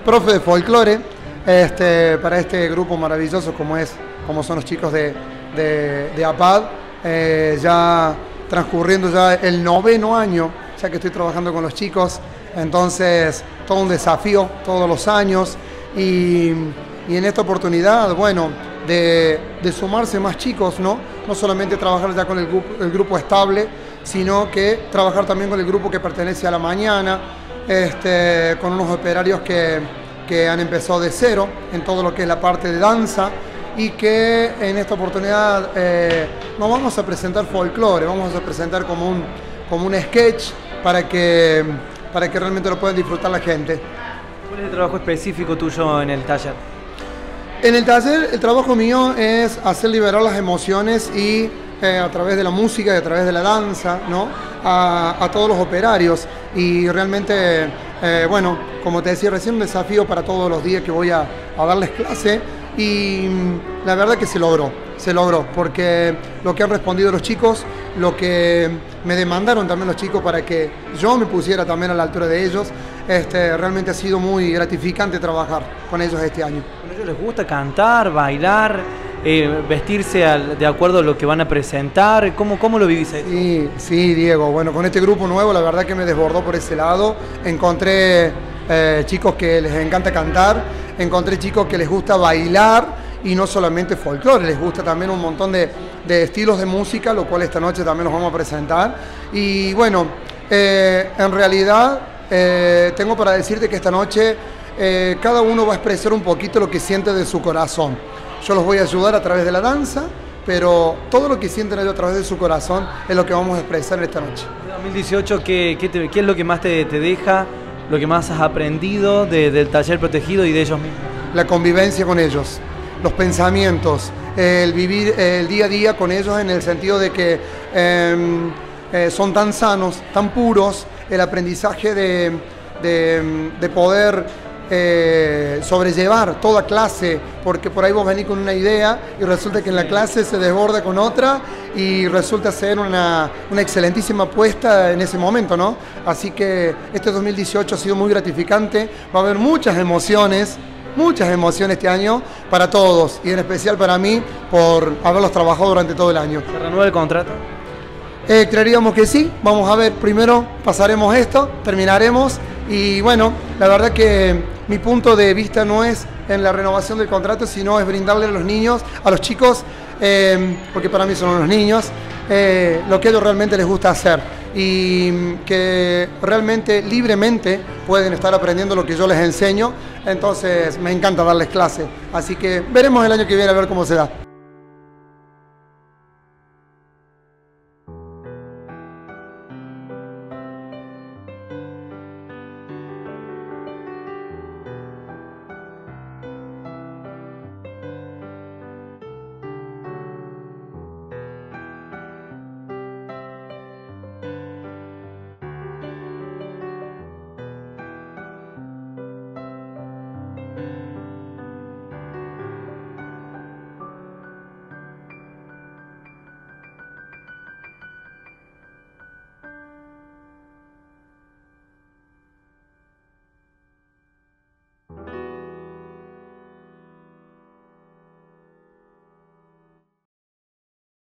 profe de folclore para este grupo maravilloso como son los chicos de APAD, ya transcurriendo ya el 9º año, ya que estoy trabajando con los chicos, entonces todo un desafío todos los años y en esta oportunidad, bueno, de sumarse más chicos, ¿no? No solamente trabajar ya con el grupo estable, sino que trabajar también con el grupo que pertenece a la mañana, con unos operarios que han empezado de cero en todo lo que es la parte de danza y que en esta oportunidad no vamos a presentar folclore, vamos a presentar como un sketch para que realmente lo puedan disfrutar la gente. ¿Cuál es el trabajo específico tuyo en el taller? En el taller el trabajo mío es hacer liberar las emociones y a través de la música y a través de la danza, ¿no? a todos los operarios y realmente, bueno, como te decía recién, un desafío para todos los días que voy a darles clase y la verdad que se logró, porque lo que han respondido los chicos, lo que me demandaron también los chicos para que yo me pusiera también a la altura de ellos, realmente ha sido muy gratificante trabajar con ellos este año. ¿A ellos les gusta cantar, bailar, vestirse de acuerdo a lo que van a presentar? ¿Cómo lo vivís ahí? Sí, Diego, bueno, con este grupo nuevo la verdad que me desbordó por ese lado, encontré chicos que les encanta cantar, encontré chicos que les gusta bailar y no solamente folclore, les gusta también un montón de estilos de música, lo cual esta noche también los vamos a presentar. Y bueno, en realidad tengo para decirte que esta noche cada uno va a expresar un poquito lo que siente de su corazón. Yo los voy a ayudar a través de la danza, pero todo lo que sienten ellos a través de su corazón es lo que vamos a expresar esta noche. En 2018, ¿qué es lo que más te deja, lo que más has aprendido del taller protegido y de ellos mismos? La convivencia con ellos, los pensamientos, el vivir el día a día con ellos en el sentido de que son tan sanos, tan puros, el aprendizaje de poder sobrellevar toda clase, porque por ahí vos venís con una idea y resulta que en la clase se desborda con otra y resulta ser una excelentísima apuesta en ese momento, ¿no? Así que este 2018 ha sido muy gratificante, va a haber muchas emociones este año para todos y en especial para mí por haberlos trabajado durante todo el año. ¿Se renueva el contrato? Creeríamos que sí, vamos a ver, primero pasaremos esto, terminaremos y bueno, la verdad que mi punto de vista no es en la renovación del contrato, sino es brindarle a los niños, a los chicos, porque para mí son los niños, lo que a ellos realmente les gusta hacer y que realmente libremente pueden estar aprendiendo lo que yo les enseño, entonces me encanta darles clase, así que veremos el año que viene a ver cómo se da.